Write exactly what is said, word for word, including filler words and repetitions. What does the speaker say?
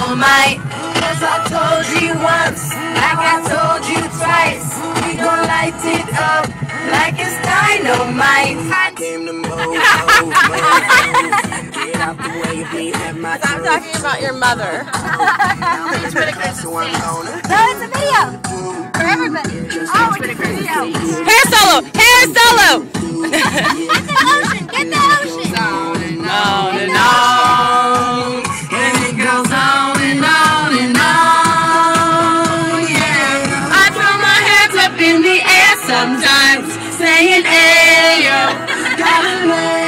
dynamite. As I told you once, like I told you twice, we gon' light it up like it's dynamite. I came to move, move, move. Get out the way, be at my I'm talking about your mother. It's pretty crazy. No, it's a video for everybody. Oh, it's a video. Hair solo! Hair solo! Get the ocean! Get the ocean! On and on and on. And it goes on and on and on. Yeah. I throw my hands up in the air sometimes, saying, hey yo, gotta let